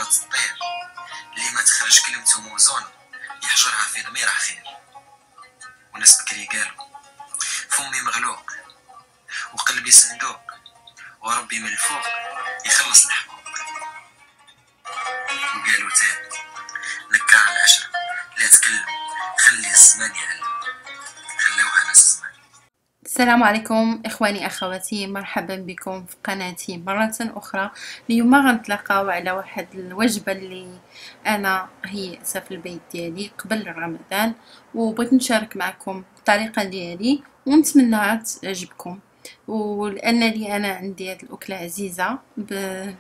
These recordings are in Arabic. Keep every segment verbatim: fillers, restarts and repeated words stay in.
صارت الطير اللي ما تخرج كلمته موزونة يحجرها في ضميره خير. وناس بكري قالوا فمي مغلوق وقلبي صندوق وربي من الفوق يخلص الحقوق. وقالوا تاني نكر على العشرة لا تكلم خلي الزمان يعلم. خلوها ناس الزمان. السلام عليكم اخواني اخواتي، مرحبا بكم في قناتي مرة اخرى. اليوم غنتلاقاو على واحد الوجبة اللي انا هي في البيت ديالي قبل رمضان، وبغيت نشارك معكم الطريقة ديالي ونتمنى تعجبكم. ولان لي انا عندي هذه الاكلة عزيزة ب...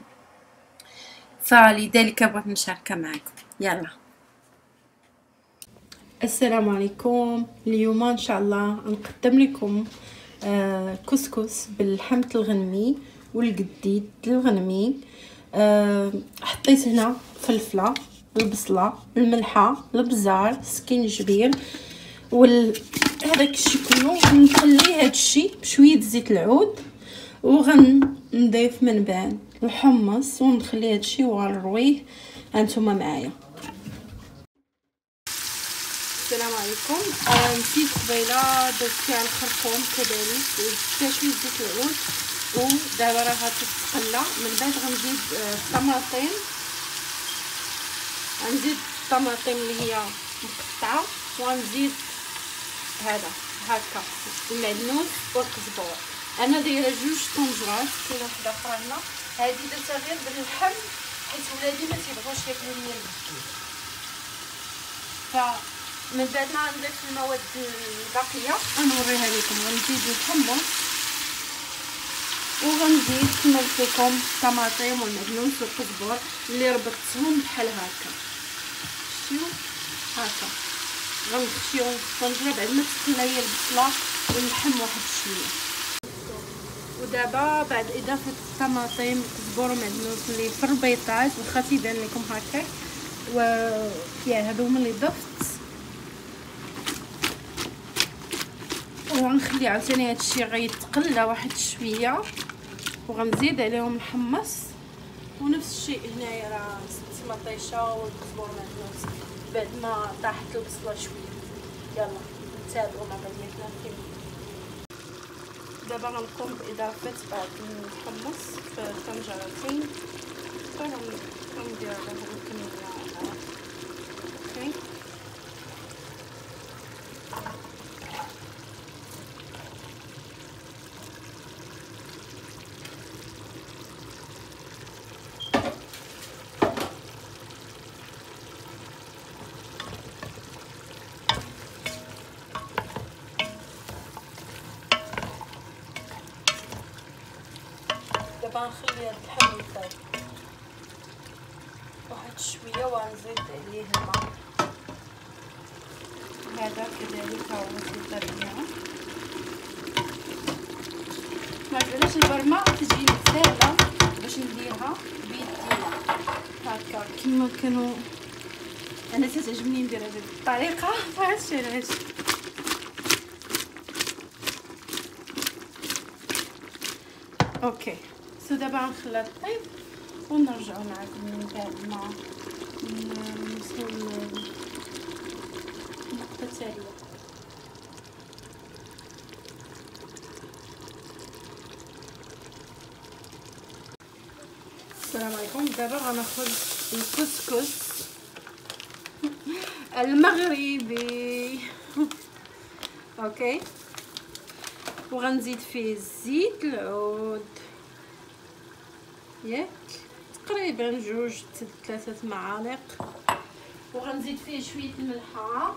فلذلك بغيت نشاركها معكم. يلا السلام عليكم. اليوم ان شاء الله نقدم لكم آه كسكس بالحمض الغنمي والقديد الغنمي. آه حطيت هنا فلفله، البصله، الملحه، البزار، سكينجبير وهذاك الشيء كله. نخلي هذا الشيء بشويه زيت العود وغنضيف من بعد الحمص ونخلي هذا الشيء وغنرويه هانتوما معايا. السلام عليكم. آه نسيت قبيله درت فيها الخرطوم كذلك وزدت شويه زيت العود، ودابا راها تتقلى. من بعد غنزيد آه الطماطم، غنزيد الطماطم اللي هي مقطعه، وغنزيد هذا هكا المعدنوس والقزبور. انا دايره جوج طنجرات، كاينه وحده اخرى هنا، هذه درتها غير باللحم حيت ولادي ما تيبغوش ياكلوا ليا البكير. ف من بعد ما نضيف المواد الباقيه غنوريها لكم. غنزيد الحمص وغنزيد كما قلت لكم الطماطم والمعدنوس والقزبور اللي ربطتهم بحال هكا. شتيو هكا غنخشيهم في الطنجره بعد ما تقلى هي البصله واللحم واحد شويه. ودابا بعد اضافه الطماطم والقزبور والمعدنوس اللي في الربيطات واخا تيبان لكم هكا، و يا هادو هما اللي ضفت، وغنخلي عاوتاني هادشي غيتقلى واحد شويه، وغنزيد عليهم الحمص ونفس الشيء هنايا راه زدت المطيشه والقزبور والمعدنوس بعد ما طاحت البصله شويه. يلا نتابعوا مع بقيتنا الكميه. دابا غنقوم باضافه بعض الحمص في الطنجرتين وغندير هاد الكميه. اوكي دابا نخلي هاد اللحم يطيب واحد شويه وغنزيد عليه الماء. هذا كذلك هو يطيب ليها. ما علاش البرمه تجيني ساهله باش نديرها بيدينا هكا كما كانوا. انا تعجبني ندير هذه الطريقه فهادشي علاش. اوكي سو دابا غنخليها طيب ونرجعوا معكم من بعد ما نوصلوا للنقطه التاليه. السلام عليكم. دابا غناخذ الكسكس المغربي اوكي، وغنزيد فيه زيت العود ياك تقريبا جوج ثلاثة معالق، وغنزيد فيه شويه الملحه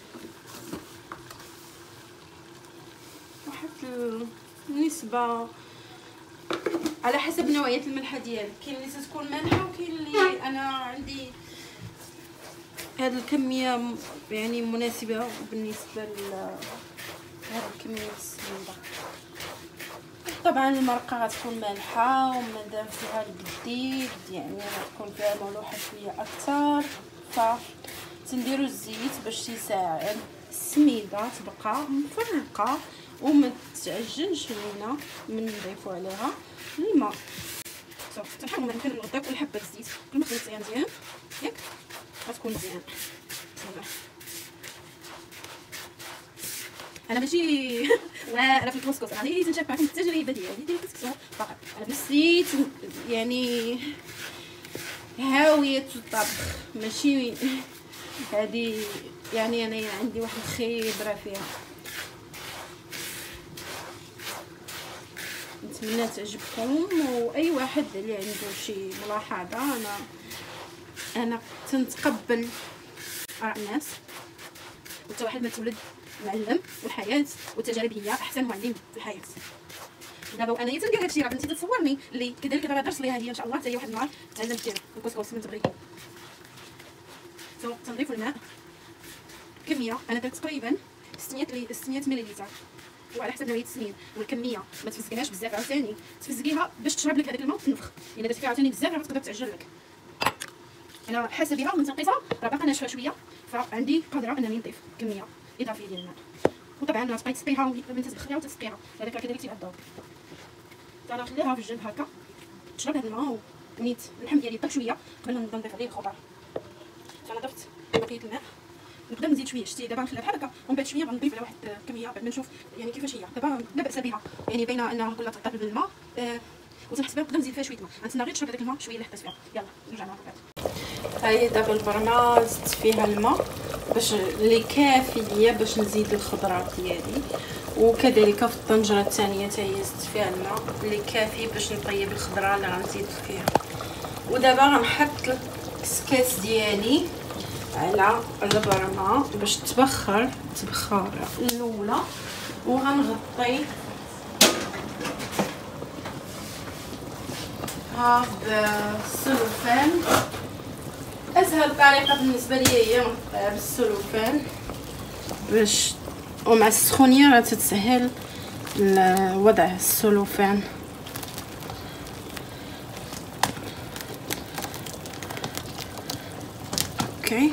واحد النسبه على حسب نوعيه الملحه ديالك. كاين اللي تتكون مالحه وكاين اللي انا عندي هاد الكميه يعني مناسبه بالنسبه ل هاد الكميه السميده. طبعا المرقه غتكون مالحه ومادام فيها القديد يعني غتكون فيها ملوحه شويه اكثر، فتنديروا الزيت باش يساعد السميده تبقى مفرقه وما تعجنش لينا من نضيفوا عليها الماء. صافي تنحاولوا ما يمكن نغطيو كل حبه بالزيت. كل ما خليتيها مزيان ياك غتكون مزيان. بسم انا ماشي واعره في الكسكس، راني تنشارك معكم التجربه ديالي ديال الكسكس فقط. انا بنفسي يعني هاويه الطبخ، ماشي هذه يعني انا عندي واحد الخبره فيها. نتمنى تعجبكم، واي واحد اللي عنده شي ملاحظه انا انا تنتقبل اراء الناس، وحتى واحد ما تولد معلم، والحياه والتجارب هي احسن معلم في الحياه. دابا انا تندير هادشي راه بنتي تتصورني اللي كذلك دابا درت ليها هي ان شاء الله حتى هي واحد النهار تعلم دير الكسكس من تبغي. تنضيف الماء كميه، انا درت تقريبا ستمية لي ستمية مليلتر، وعلى حسب نوعيه السنين والكميه ما تفزقيهاش بزاف. عاوتاني تفزقيها باش تشرب لك هذاك الماء وتنفخ. الا درتي فيها عاوتاني بزاف راه تقدر تعجل لك. انا حاسه بها من تنقيصها راه باقا ناشفه شويه، فعندي قادره انني نضيف كميه اضافيه ديال الماء. وطبعا راه تبقاي تسقيها بنتي تدخليها وتسقيها، هذاك راه كذلك تيعذب. انا نخليها في الجنب هكا تشرب هذا الماء، ونيت اللحم ديالي طيب شويه قبل ما نبدا نضيف عليه الخضر. انا ضفت بقيه الماء، نبدا نزيد شويه. شتي دابا نخليها بحال هكا ومن بعد شويه غنضيف على واحد الكميه بعد ما نشوف يعني كيفاش هي. دابا لا باس بها، يعني باينه انها كلها تغطات بالماء. أه وتنحسبها نقدر نزيد فيها شويه الماء. غنتسنى غير تشرب هذاك الماء شويه اللي حطيت فيها. يلا نرجع نعاود بعد. هاي دابا البرمه زدت فيها الماء باش اللي كافي ليا باش نزيد الخضرات ديالي، وكذلك في الطنجره الثانيه حتى هي زدت فيها الماء اللي كافي باش نطيب الخضره اللي غنزيد فيها. ودابا غنحط الكسكاس ديالي على البرمه باش تبخر تبخر الاولى، وغنغطي ها بالسلوفان. اسهل طريقه بالنسبه لي هي نغطيها بالسلوفان باش ومع السخونيه راه تتسهل وضع السلوفان. اوكي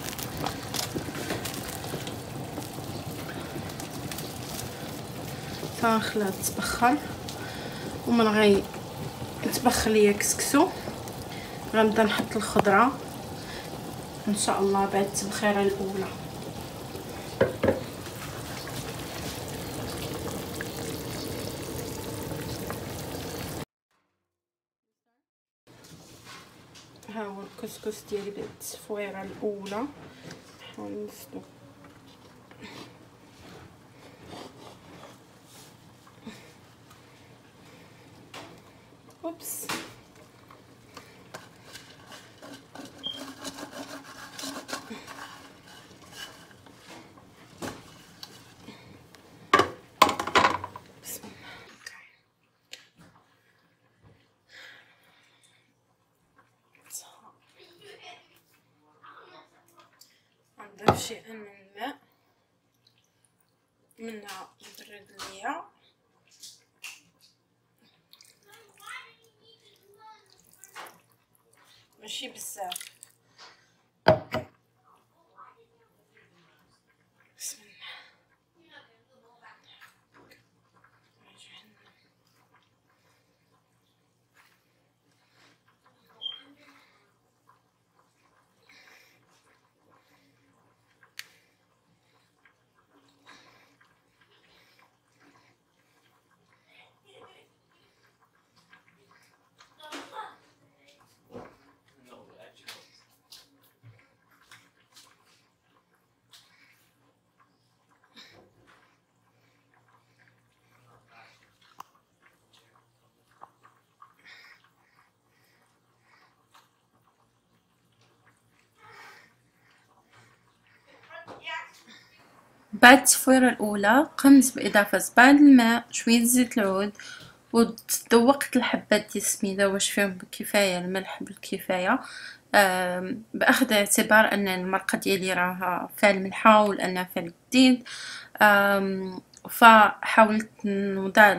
تنخليها تبخر، ومن غي تبخر ليا كسكسو غنبدا نحط الخضره ان شاء الله بعد التبخيره الاولى. ها هو الكسكس ديالي بعد التصفويره الاولى. نحاول نسلو اوبس نضيف شيئا من الماء منها يبرد ليا، ماشي بزاف. بسم الله. بعد التصفيرة الأولى قمت بإضافة بعض الماء شوية زيت العود، وتذوقت الحبات ديال السميدة واش فيهم بالكفاية الملح بالكفاية، بأخذ اعتبار أن المرقة ديالي راها فيها الملحة ولأنها فيها الجديد. فحاولت نوضع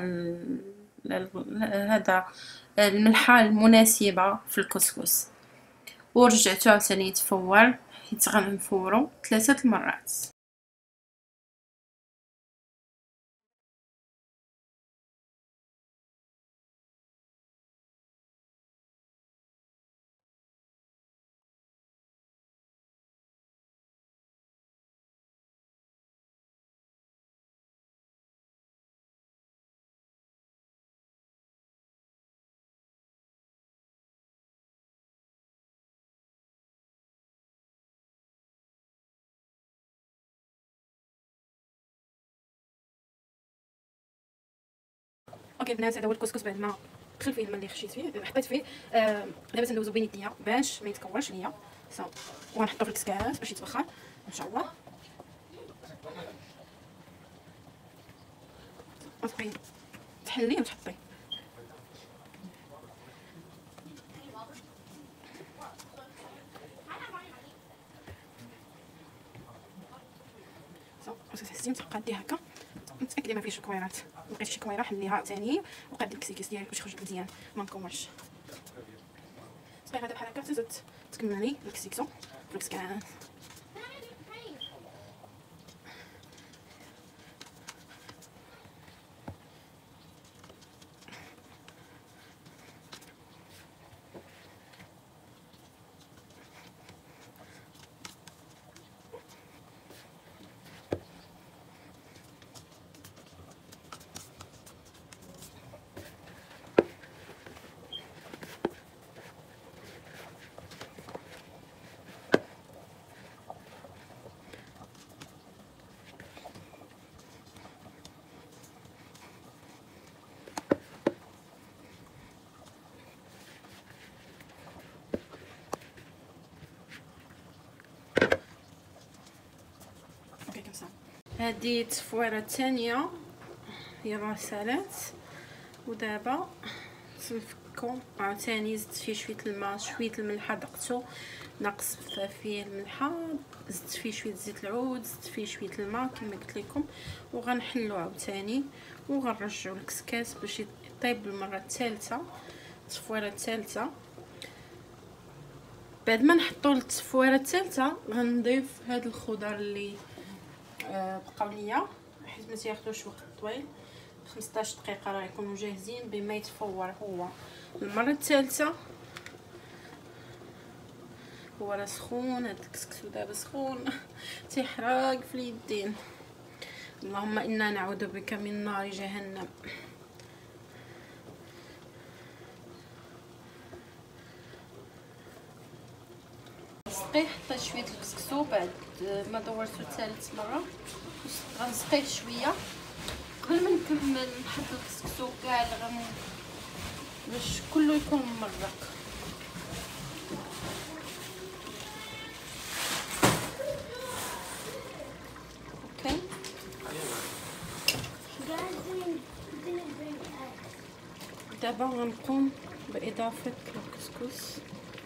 هذا الملحة المناسبة في الكسكس، ورجعته عاوتاني يتفور حيت غنفورو ثلاثة المرات. اوكي البنات، هذا هو الكسكس بعد ما دخل فيه الماء اللي خشيت فيه، حطيت فيه. آه دابا تندوزو بين يديا باش ما يتكورش ليا، صافي، وغنحطو في الكسكاس باش يتبخر ان شاء الله. وتبقي تحلي وتحطي. وتحسي متقادي هكا، متاكده ما فيش كويرات. لقيت شي كويره حليها ثاني وقاد الكسكس ديالك باش يخرج مزيان ما مكورش. صافي هذا بحال هكا تزيد تكملي الكسكسو في الكسكان. هذه التصفويره الثانيه يلاه سالات، ودابا تنفكو عاوتاني. زدت فيه شويه الماء شويه الملحه، دقتو ناقص فيه الملحه، زدت فيه شويه زيت العود، زدت فيه شويه الماء كما قلت لكم، وغنحلو عاوتاني وغنرجعو الكسكاس باش يطيب المره الثالثه، التصفويره الثالثه. بعد ما نحطو التصفويره الثالثه غنضيف هاد الخضر اللي آه بقاو ليا، حيت ما تياخذوش وقت طويل، خمسطاش دقيقه راه يكونوا جاهزين بما يتفور هو المره الثالثه. هو راه سخون هاد الكسكسو، دابا سخون تيحرق في اليدين. اللهم انا نعوذ بك من نار جهنم. غنسقيه، حطيت شويه الكسكسو بعد ما دورته ثالث مره، غنسقيه شويه قبل ما نكمل نحط الكسكسو كاع غن باش كله يكون ممرق. اوكي دابا غنقوم باضافه الكسكس.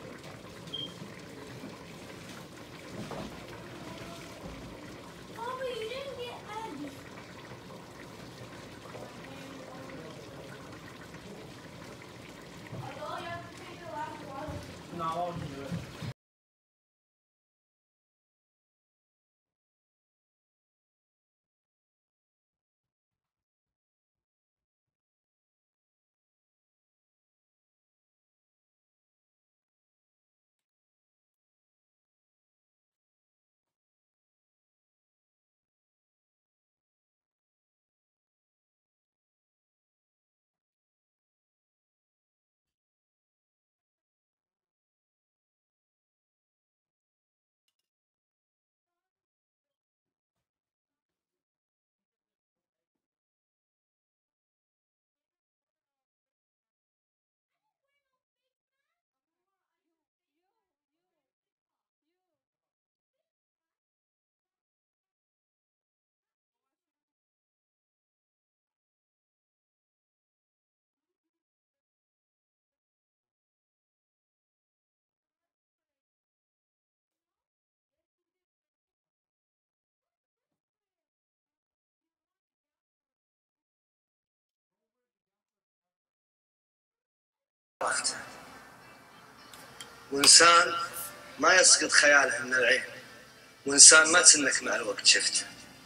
وإنسان ما يسقط خياله من العين، وإنسان ما تسنك مع الوقت شفته،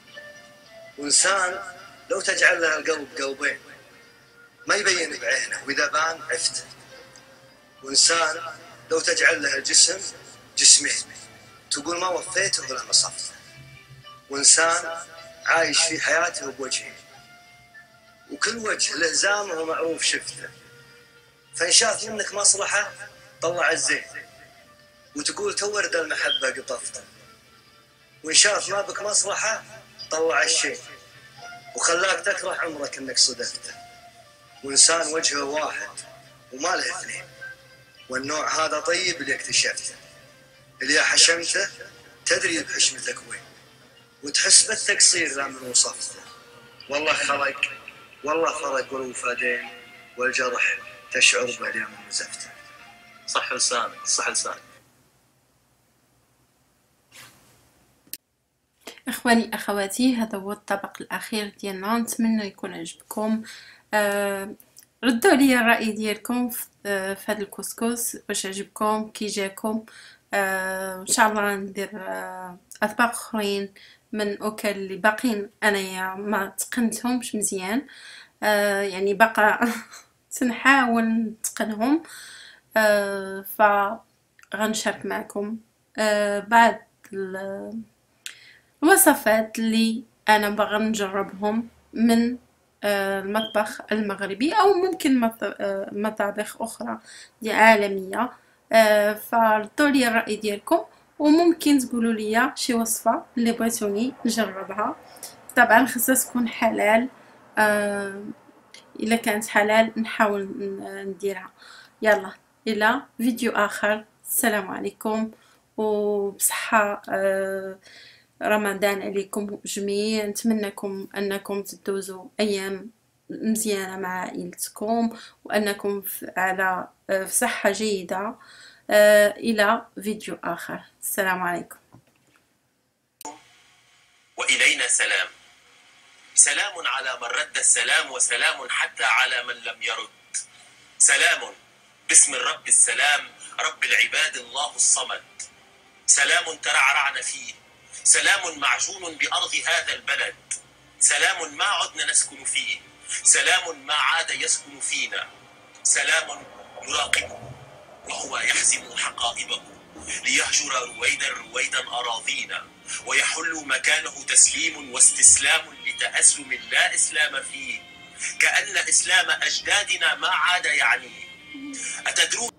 وإنسان لو تجعل له القلب قلبين ما يبين بعينه وإذا بان عفته، وإنسان لو تجعل له الجسم جسمين تقول ما وفيته ولا نصفته، وإنسان عايش في حياته بوجهين وكل وجه له زامه ومعروف شفته، فإن شاف منك مصلحة طلع الزين وتقول تورد المحبة قطفته، وإن شاف ما بك مصلحة طلع الشين وخلاك تكره عمرك إنك صدفته، وإنسان وجهه واحد وما له اثنين، والنوع هذا طيب اللي اكتشفته، اللي حشمته تدري بحشمتك وين، وتحس بالتقصير ذا من وصفته. والله خلق والله فرق والوفادين، والجرح تشعر به لين من نزفته. صح لسانك، صح لسانك. اخواني اخواتي، هذا هو الطبق الاخير ديالنا، نتمنى يكون عجبكم. آه ردوا لي الراي ديالكم في آه هذا الكسكس، واش عجبكم كي جاكم. آه ان شاء الله ندير آه اطباق اخرين من اوكل اللي باقين انايا ما تقنتهمش مزيان. آه يعني بقى سنحاول نتقنهم. آه ف غنشارك معكم آه بعد الوصفات اللي انا باغا نجربهم من المطبخ المغربي، او ممكن مطابخ اخرى دي عالميه. فردوا لي الراي ديالكم، وممكن تقولوا لي شي وصفه اللي بغيتوني نجربها. طبعا خصها تكون حلال، الا كانت حلال نحاول نديرها. يلا الى فيديو اخر، السلام عليكم وبصحه. رمضان عليكم جميع، نتمنىكم انكم تدوزوا ايام مزيانه مع عائلتكم، وانكم على في صحه جيده. الى فيديو اخر، السلام عليكم. والينا سلام، سلام على من رد السلام، وسلام حتى على من لم يرد. سلام باسم الرب السلام، رب العباد الله الصمد. سلام ترعرعن فيه، سلام معجون بأرض هذا البلد، سلام ما عدنا نسكن فيه، سلام ما عاد يسكن فينا. سلام يراقبه وهو يحزم حقائبه، ليهجر رويدا رويدا أراضينا، ويحل مكانه تسليم واستسلام لتأسلم لا إسلام فيه، كأن إسلام أجدادنا ما عاد يعنيه. أتدرون